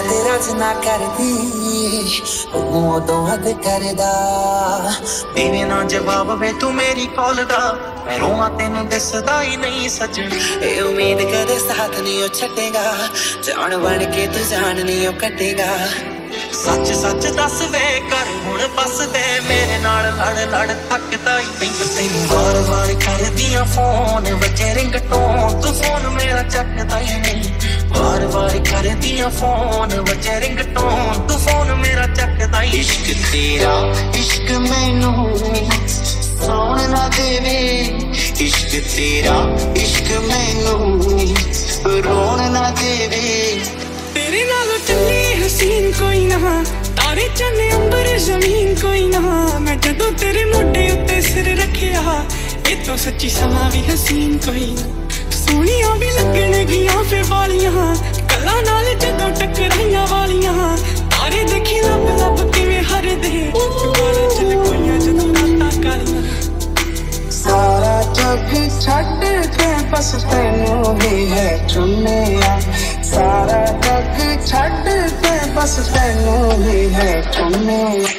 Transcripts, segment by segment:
तेरा जिना करदी उदों हद करदा देवे ना जवाब वे तू मेरी कॉल दा मैं रोवां तेनू दिसदा ही नहीं सजन ए उम्मीद कदे साथ नहीं ओ छड्डेगा जान बन के तू जान नहीं ओ कटेगा सच सच दस वे कर हुण बस दे मेरे नाल लड़ लड़ थकदा ही नहीं तैनू बार बार करदियां फोन वजे रिंगटोन तू फोन मेरा चकदा ही नहीं बार बार करदियां फोन वजे रिंगटोन तू फोन मेरा चकदा ही इश्क तेरा इश्क मैनू सोण ना देवे इश्क तेरा इश्क मैनू रोण ना देवे तेरे नालों चली हसीन कोई ना तारे चने अंबर जमीन कोई ना मैं जदों तेरे मोढे उत्ते सिर रखिया ये तो सच्ची समा भी हसीन कोई ना सोहणियां भी लगणगियां फिर वालियां कल्लां नाल जदों टकराइयां वालियां तारे देखी लब लब किवें हरदे बारां च लकोइयां जदों रातां कालियां सारा जग छड्ड के बस तैनू ही है चुनिया सारा जग छड्ड के बस तैनू ही है चुनिया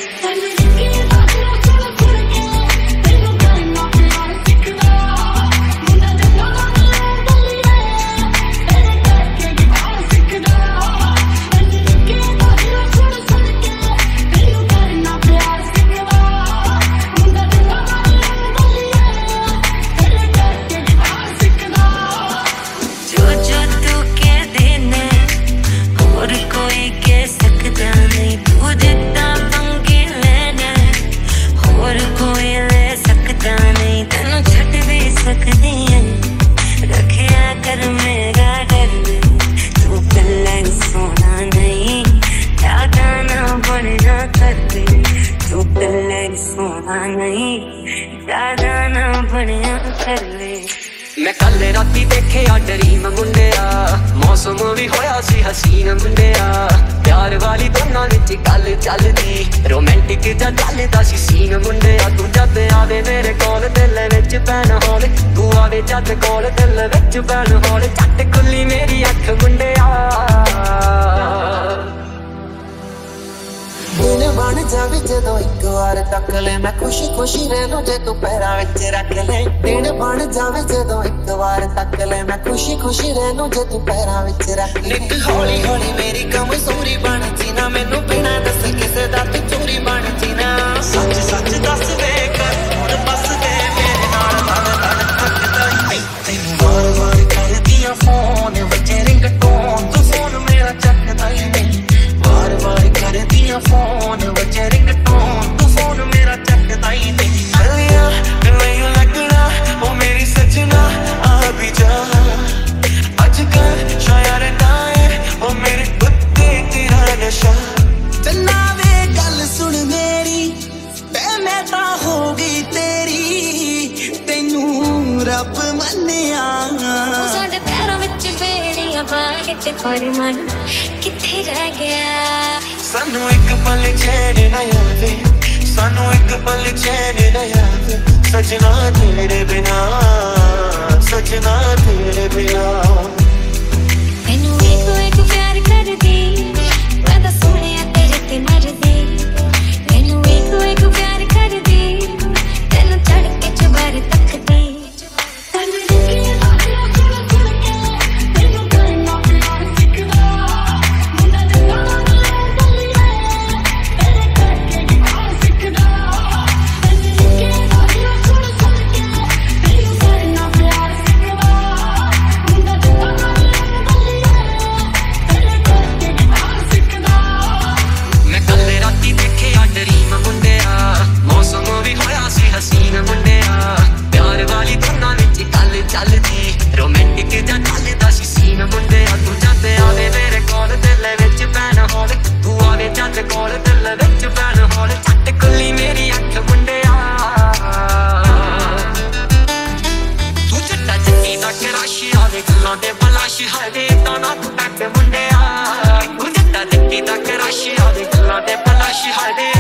मैं कल राती देखिया ड्रीम मुंडिया मौसम भी होया सी हसीन मुंडिया प्यार वाली दोनों विच गल चलदी रोमांटिक जा चलदा सी सीन मुंडिया तू जद आवे मेरे कोल दिल विच पैन होले तू आवे जद कोल दिल विच पैन होले झट खुली मेरी अख मुंडिया दिन बन जावे जदों एक वार तक ले मैं खुशी खुशी रहूं जे तू पैरां विच रख ले दिन बन जावे जदों एक वार तक ले मैं खुशी खुशी रहूं जे तू पैरां विच रख ले हौली हौली मेरी कमजोरी बन जीना मैनू बिना दस किसे दा तू चोरी बन जीना सच सच दस वे कर हुण बस दे मेरे नाल लड़ लड़ थकदा ही तैनू बार बार करदियां फोन वजे रिंगटोन तू फोन मेरा चकदा ही नहीं बार बार करदियां फोन वजे रिंगटोन तू फोन मेरा चकदा ही नहीं गलियां नहीं लगना ओ मेरी सजना आ भी जा अजकल शायर नाए ओ मेरे कुत्ते तेरा नशा चन्ना वे गल सुन मेरी ते मैं तां हो गई तेरी तैनू रब मन्निया साडे पैरां विच बेड़ियां पा के पर मन किथे रह गया सानू एक पल चैन ना आवे सानू एक पल चैन ना आवे सजना तेरे बिना सजना तेरे बिना मैनू एक प्यार कर दी मैं तां सोहणिया तेरे ते मरदी मैनू एक प्यार कर दी तैनू चढ़ के चबारे तकदी मुंडिया तू जट्टा दिखी तक राशि आवे गल्लां ते बलाशी हाय